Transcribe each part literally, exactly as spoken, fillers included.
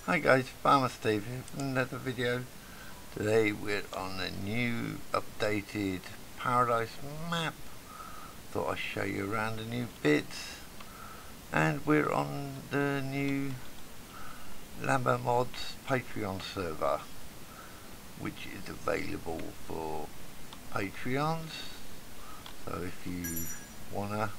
Hi guys, Farmer Steve here for another video. Today we're on a new updated Paradise map. Thought I'd show you around the new bits. And we're on the new Lambo Mods Patreon server, which is available for Patreons. So if you wanna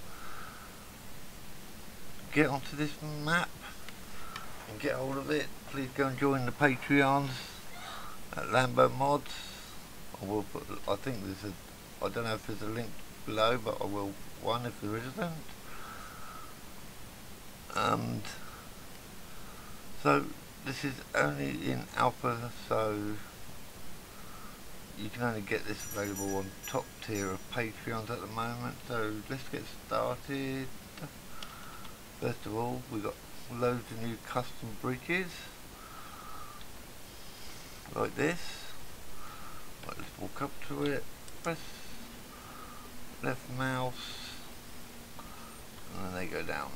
get onto this map and get hold of it, please go and join the Patreons at Lambo Mods. I will put, I think there's a, I don't know if there's a link below, but I will one if there isn't. And so this is only in alpha, so you can only get this available on top tier of Patreons at the moment. So let's get started. First of all, we've got loads of new custom bridges like this. Right, let's walk up to it, press left mouse, and then they go down.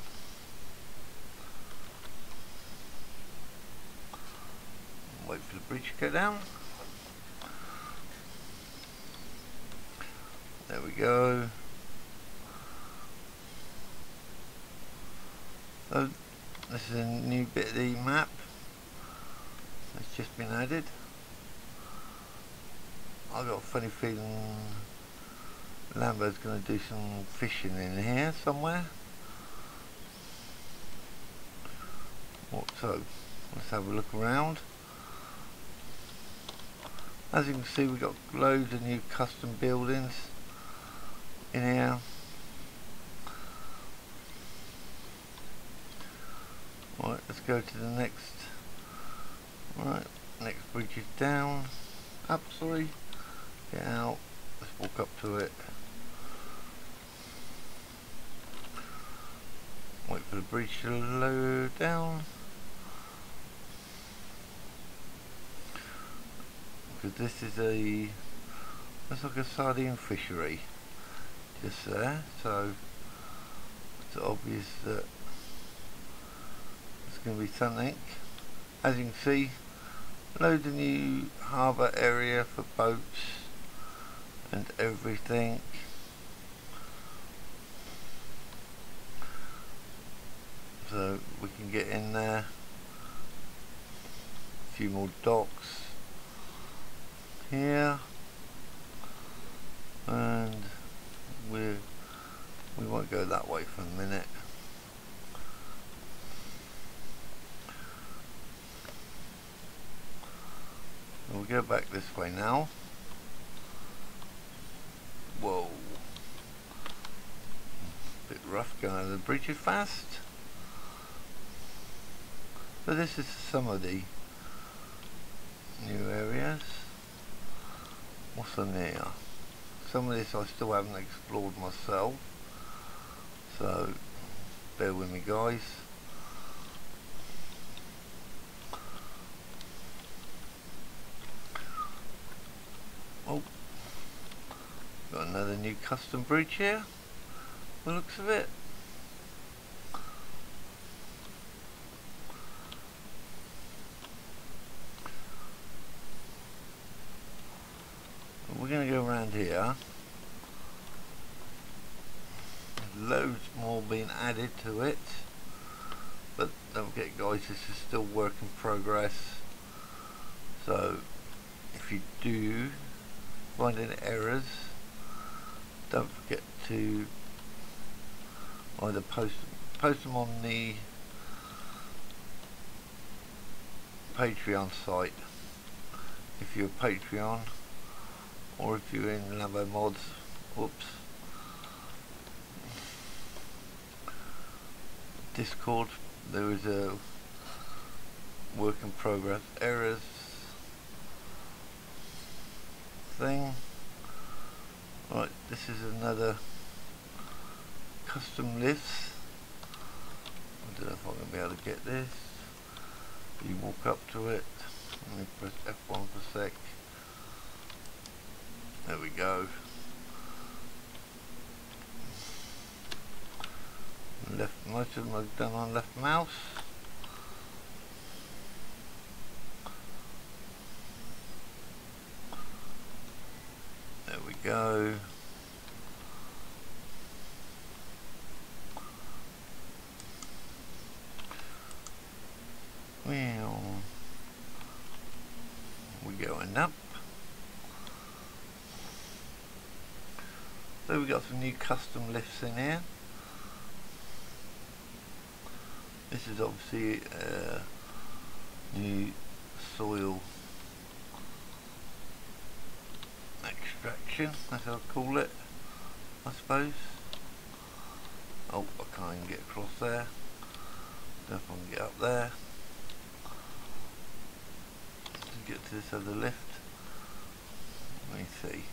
Wait for the bridge to go down. There we go. So this is a new bit of the map that's just been added. I've got a funny feeling Lambo's going to do some fishing in here somewhere. So let's have a look around. As you can see, we've got loads of new custom buildings in here. Right, let's go to the next. Right, next bridge is down. Up, sorry. Get out. Let's walk up to it. Wait for the bridge to load down. Because this is a, looks like a sardine fishery just there, so it's obvious that it's going to be something. As you can see, loads of new harbour area for boats and everything. So we can get in there. A few more docks here, and we we won't go that way for a minute. We'll go back this way now. Whoa, bit rough going over the bridge fast. So this is some of the new areas. What's on there? Some of this I still haven't explored myself, so bear with me guys. Oh, got another new custom bridge here, by the looks of it. We're going to go around here. There's loads more being added to it, but don't forget guys, this is still work in progress. So if you do find any errors, don't forget to either post post them on the Patreon site if you're a Patreon, or if you're in Lambo Mods. Oops. Discord, there is a work in progress errors thing. Right, this is another custom lifts. I don't know if I'm going to be able to get this. You walk up to it. Let me press F one for a sec. There we go. Left, most of them are done on left mouse. go. Well, we're going up. So we've got some new custom lifts in here. This is obviously uh, new soil extraction, that's how I call it, I suppose. Oh, I can't even get across there. Don't know if I can get up there to get to this other lift. Let me see.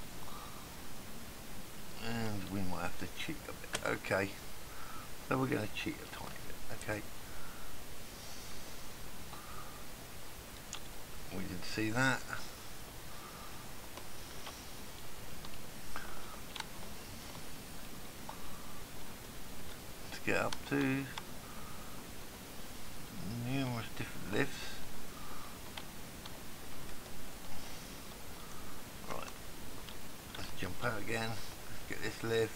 And we might have to cheat a bit. Okay, so we're going to cheat a tiny bit. Okay, we did see that. To get up to numerous different lifts. Right, let's jump out again. Get this lift.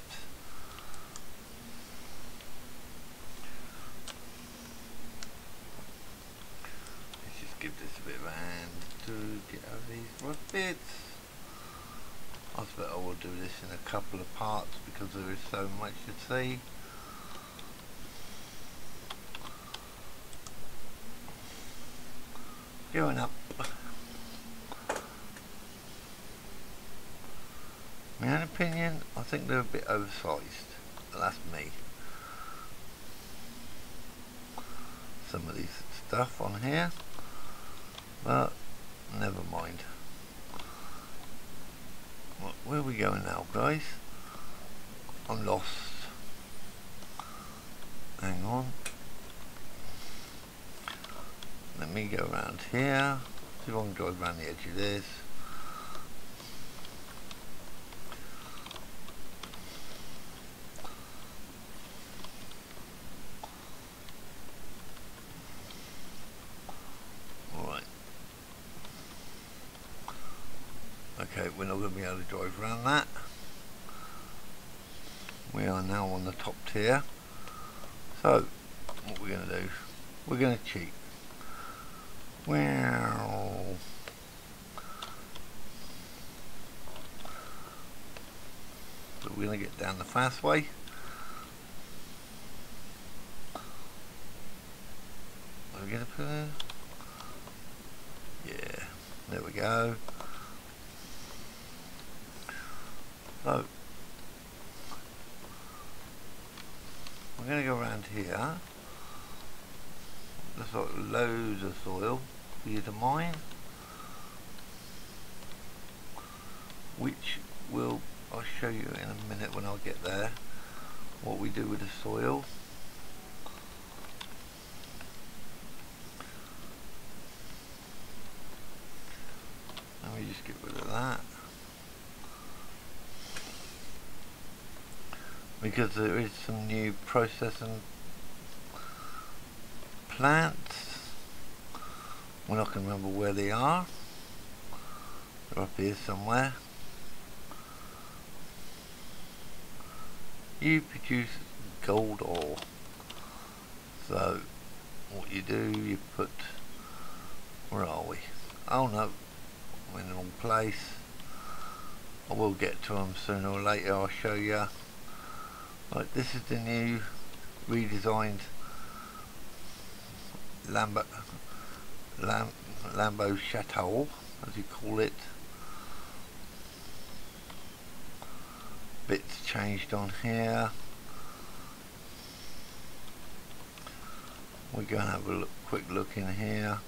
Let's just give this a bit of a hand to get over these rough bits. I suppose I will do this in a couple of parts because there is so much to see. Going up. My own opinion, I think they're a bit oversized. That's me. Some of these stuff on here, but never mind. Where are we going now, guys? I'm lost. Hang on. Let me go around here. See if I can drive around the edge of this. Okay, we're not going to be able to drive around that. We are now on the top tier. So, what we're going to do, we're going to cheat. Wow. So we're going to get down the fast way. Are we going to put it? Yeah, there we go. So, we're going to go around here. There's like loads of soil for you to mine, which will, I'll show you in a minute when I get there, what we do with the soil. Let me just get rid of that. Because there is some new processing plants. We're not going to remember where they are. They're up here somewhere. You produce gold ore. So what you do, you put, where are we? Oh no, we're in the wrong place. I will get to them sooner or later, I'll show you. Right, this is the new redesigned Lambo, Lam, Lambo Chateau, as you call it. Bits changed on here. We're going to have a look, quick look in here.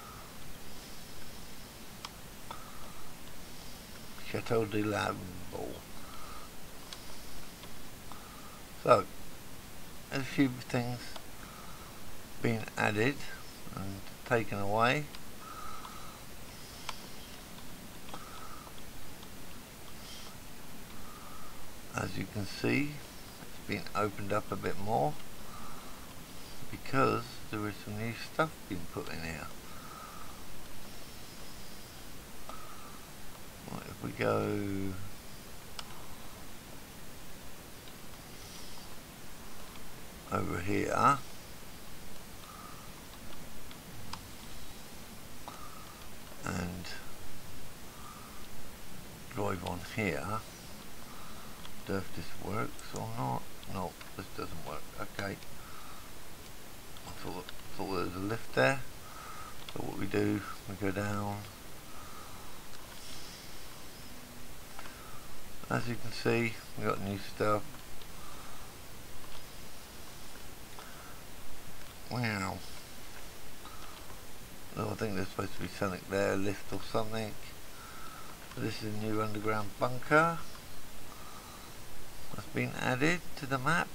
Chateau de Lambo. So, there's a few things being added and taken away. As you can see, it's been opened up a bit more because there is some new stuff being put in here. Right, if we go over here. And drive on here. Do if this works or not. No, this doesn't work. Okay. I thought, thought there was a lift there. So what we do, we go down. As you can see, we got new stuff. Wow. So I think there's supposed to be something there, a lift or something. So this is a new underground bunker that's been added to the map.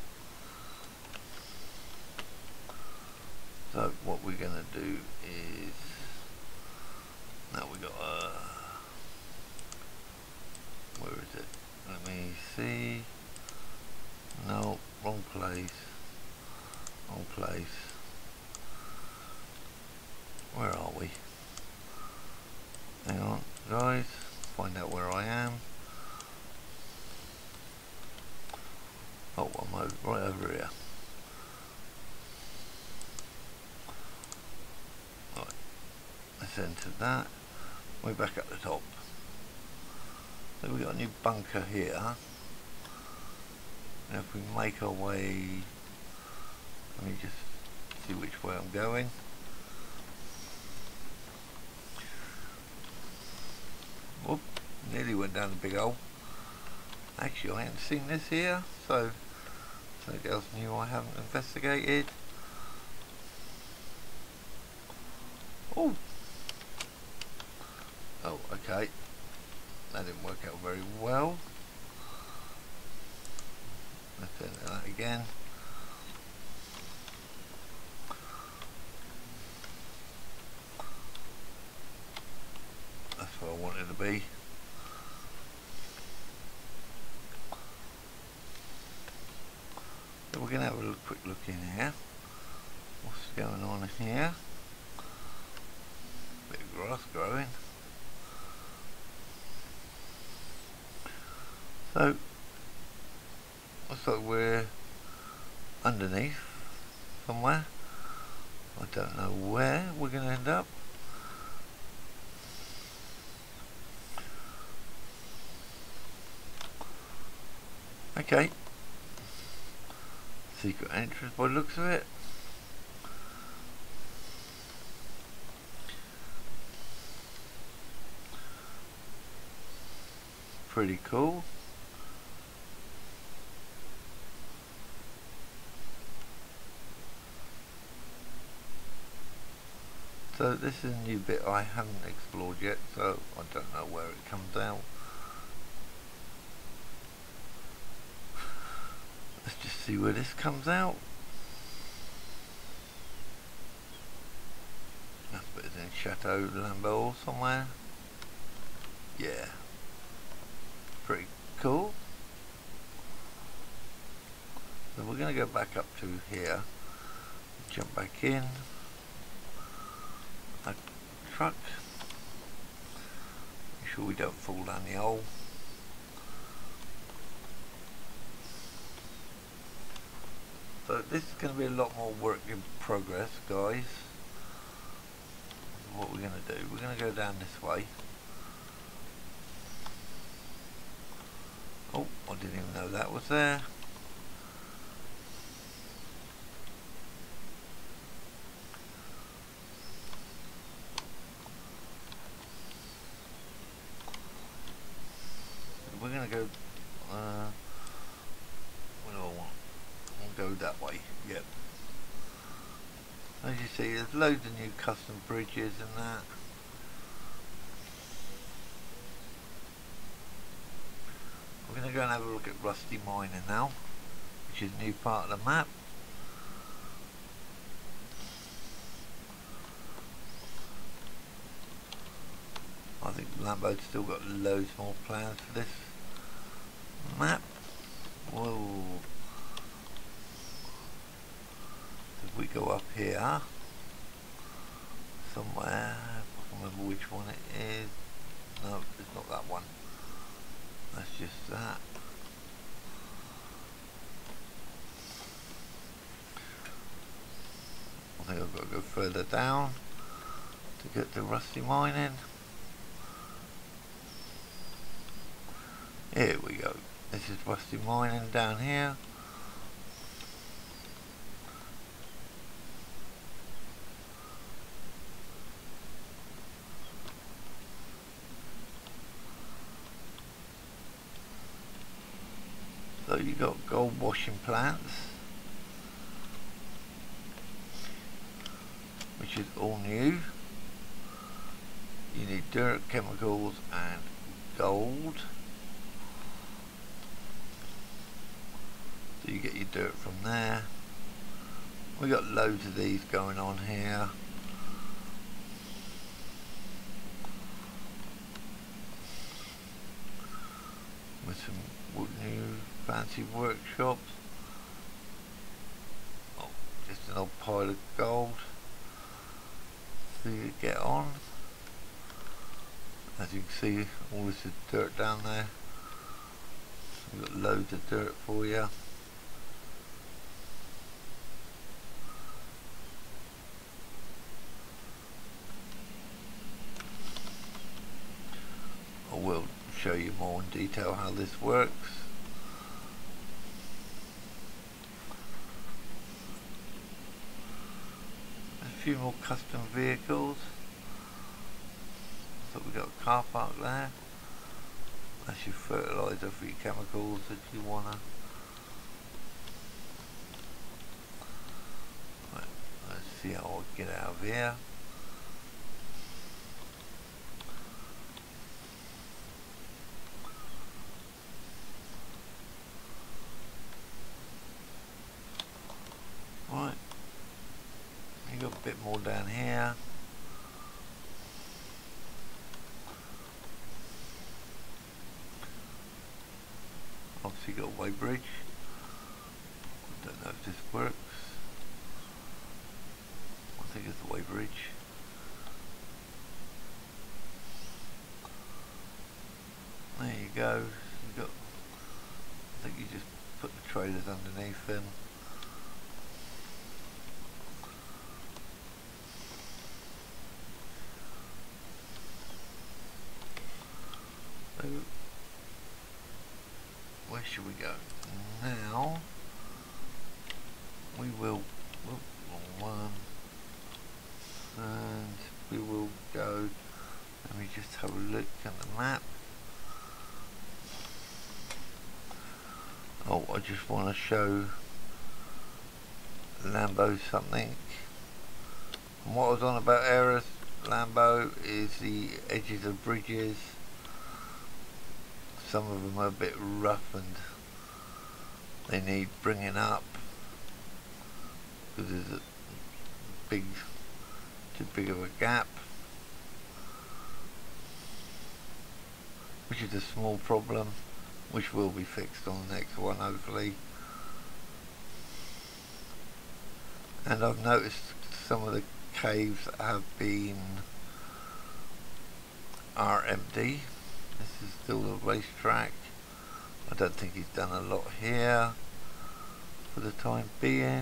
So what we're going to do is, now we got a, where is it? Let me see. No, wrong place. Wrong place. Where are we? Hang on, guys. Find out where I am. Oh, I'm over, right over here. Right. Let's enter that. Way back at the top. So we've got a new bunker here. And if we make our way, let me just see which way I'm going. Whoop, nearly went down the big hole. Actually, I hadn't seen this here, so something else new I haven't investigated. Oh, oh, okay. That didn't work out very well. Let's enter that again. That's where I wanted to be. So we're going to have a look, quick look in here. What's going on in here? Bit of grass growing. So, looks like we're underneath somewhere. I don't know where we're going to end up. Okay. Secret entrance by the looks of it. Pretty cool. So this is a new bit I haven't explored yet, so I don't know where it comes out. Let's just see where this comes out. I suppose it's in Chateau Lambo or somewhere. Yeah. Pretty cool. So we're going to go back up to here. Jump back in. A truck. Make sure we don't fall down the hole. So this is going to be a lot more work in progress, guys. What we're going to do, we're going to go down this way. Oh, I didn't even know that was there. We're going to go, uh, what do I want? We'll go that way, yep. As you see, there's loads of new custom bridges and that. We're going to go and have a look at Rusty Miner now, which is a new part of the map. I think Lambo's still got loads more plans for this map. Whoa. If we go up here somewhere, I can't remember which one it is. No, it's not that one. That's just that. think I've got to go further down to get to rusty mining. Here we go. This is rusty mining down here. So you got gold washing plants, which is all new. You need dirt, chemicals and gold. So you get your dirt from there. We got loads of these going on here. With some wood new fancy workshops. Oh, just an old pile of gold. So you get on. As you can see, all this is dirt down there. We've got loads of dirt for you. I will show you more in detail how this works. A few more custom vehicles. So we've got a car park there. That's your fertiliser for your chemicals if you wanna. Right, let's see how I get out of here. Right, you got a bit more down here. Obviously got a weighbridge. I don't know if this works. I think it's the weighbridge. There you go. You got. I think you just put the trailers underneath them. So, where should we go? Now we will whoop, one and we will go, let me just have a look at the map. Oh, I just want to show Lambo something. And what I was on about errors, Lambo, is the edges of bridges. Some of them are a bit rough and they need bringing up because there's a big, too big of a gap, which is a small problem, which will be fixed on the next one hopefully. And I've noticed some of the caves have been are empty. This is still the racetrack. I don't think he's done a lot here for the time being.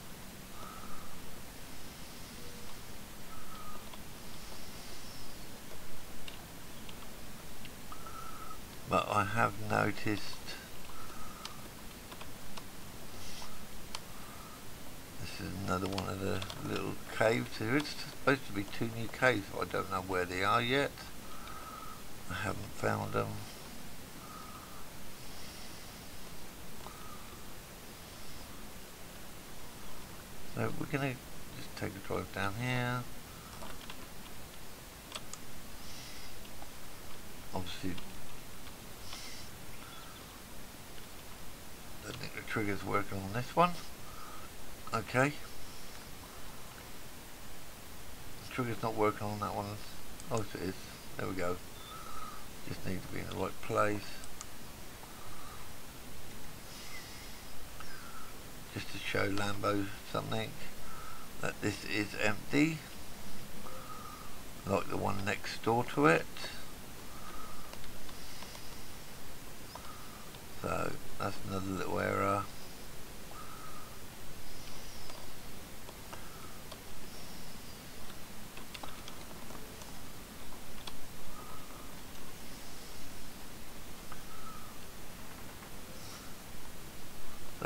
But I have noticed this is another one of the little caves. There is supposed to be two new caves, but I don't know where they are yet. I haven't found them. So we're going to just take a drive down here. Obviously, I don't think the trigger's working on this one. Okay. The trigger's not working on that one. Oh, yes it is. There we go. Just need to be in the right place. Just to show Lambo something, that this is empty, like the one next door to it. So that's another little error.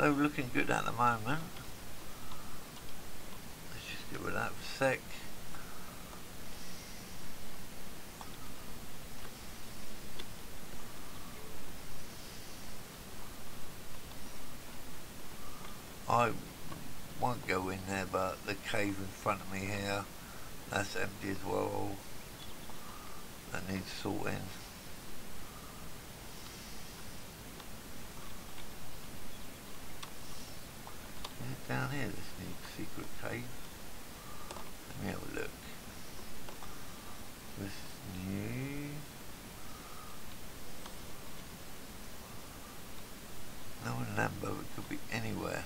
So looking good at the moment. Let's just get rid of that for a sec. I won't go in there, but the cave in front of me here, that's empty as well. That needs sorting. Down here, this new secret cave. Let me have a look. This is new. No Lambo, it could be anywhere.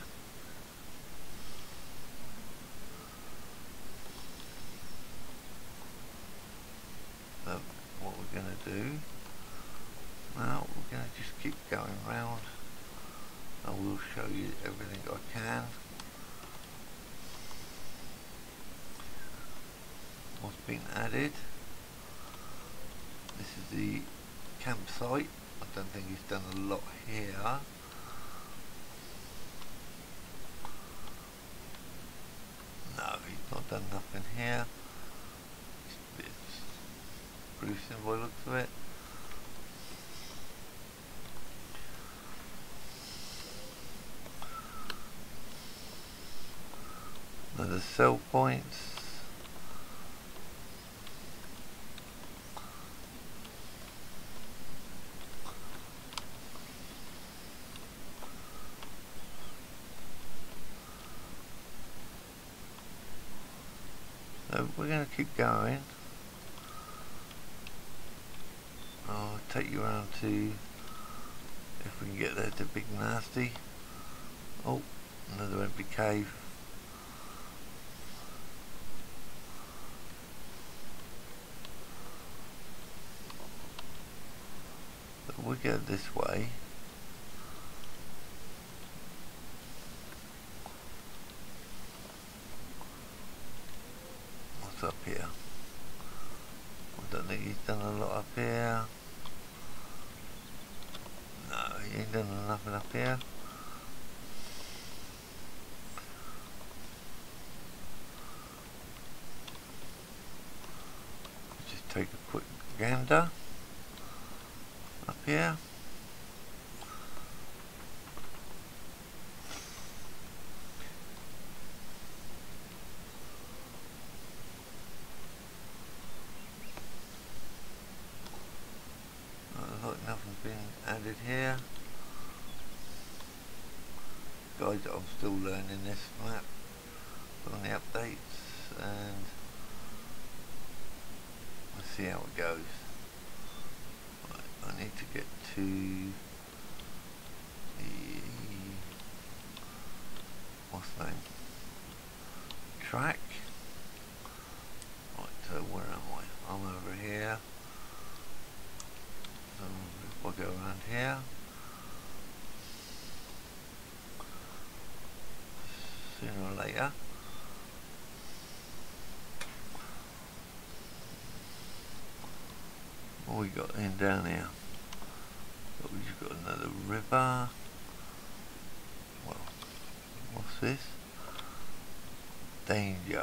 So what we're going to do now, we're going to just keep going round. I will show you everything I can. What's been added. This is the campsite. I don't think he's done a lot here. No, he's not done nothing here. It's Bruce by the looks of it. Another sell points. So we're going to keep going. I'll take you around to, if we can get there, to Big Nasty. Oh, another empty cave. But we go this way. Up here. I don't think he's done a lot up here. No, he ain't done nothing up here. Just take a quick gander up here. Nothing's been added here. Guys, I'm still learning this map on the updates, and let's see how it goes. Right, I need to get to the, what's the name? Track. Right, so where am I? I'm over here. So we'll go around here. Sooner or later. What we got in down here? So we've just got another river. Well, what's this? Danger.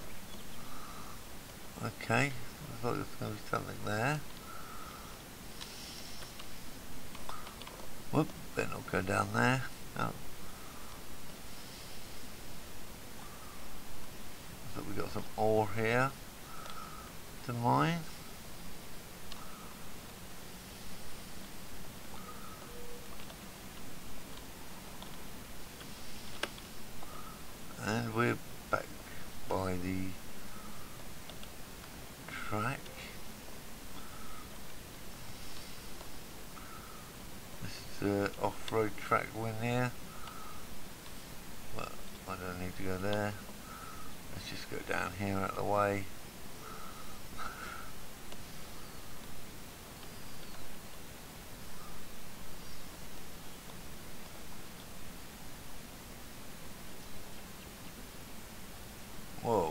Okay, I thought there was going to be something there. Whoop, better not go down there. Oh. So we got some ore here to mine. And we're back by the track. Uh, off-road track win here, but I don't need to go there. Let's just go down here out of the way. Whoa,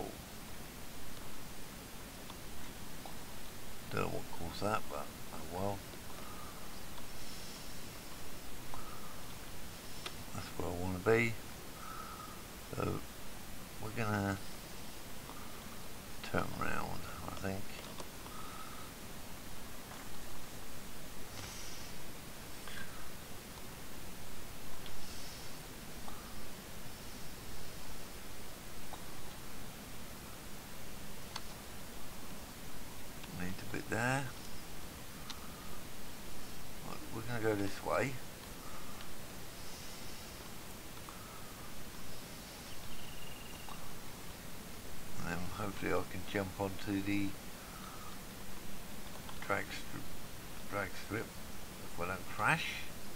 don't know what caused that, but oh well. that's where I want to be. So we're gonna turn round, I think. Need a bit there. Right, we're gonna go this way. And then hopefully I can jump onto the drag strip, drag strip if I don't crash.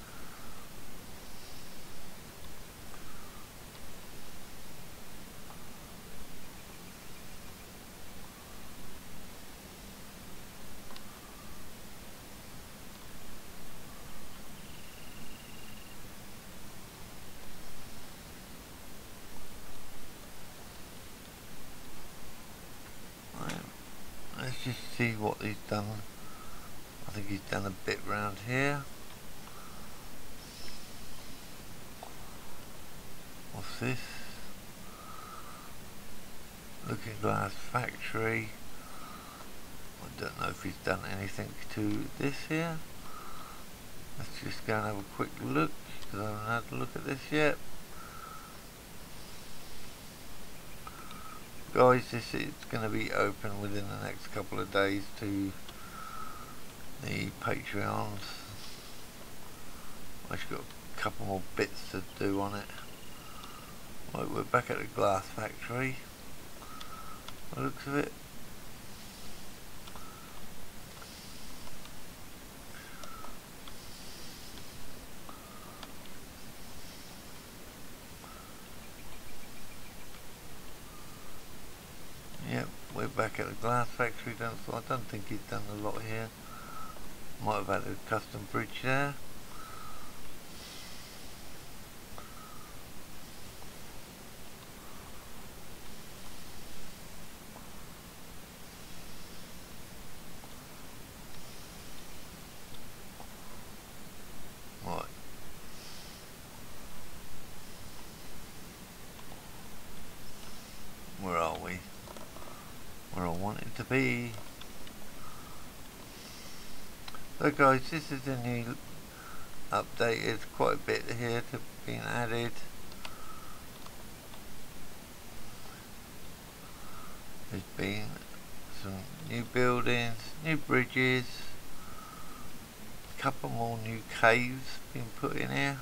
Let's just see what he's done. I think he's done a bit round here. What's this? Looking Glass Factory. I don't know if he's done anything to this here. Let's just go and have a quick look, because I haven't had a look at this yet. Guys, this is going to be open within the next couple of days to the Patreons. I've got a couple more bits to do on it. Right, we're back at the Glass Factory. By the looks of it. Yep, we're back at the Glass Factory. Don't, I don't think he's done a lot here. Might have had a custom bridge there. Right. Where are we? Where I want it to be. So guys, this is a new update. It's quite a bit here to being added. There's been some new buildings, new bridges, a couple more new caves being put in here.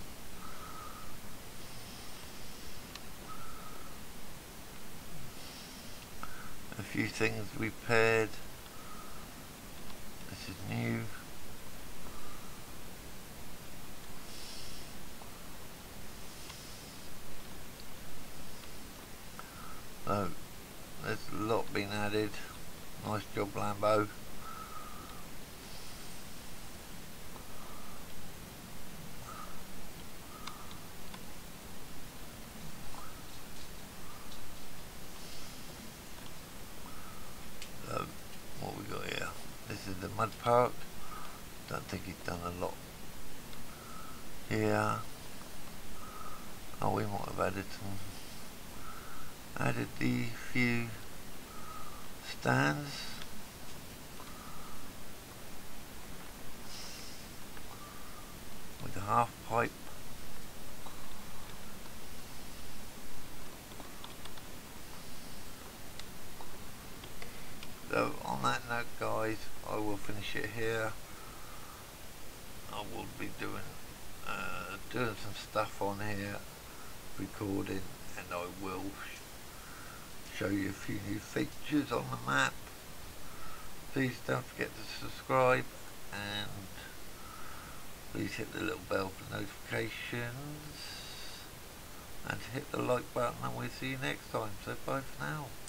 A few things repaired. This is new. So there's a lot being added. Nice job, Lambo. So what we got here? This is the mud park. Don't think he's done a lot here. Oh, we might have added some. Added the few stands. With the half pipe. So on that note guys, I will finish it here. I will be doing uh, doing some stuff on here, recording, and I will show you a few new features on the map. Please don't forget to subscribe and please hit the little bell for notifications and hit the like button, and we'll see you next time. So bye for now.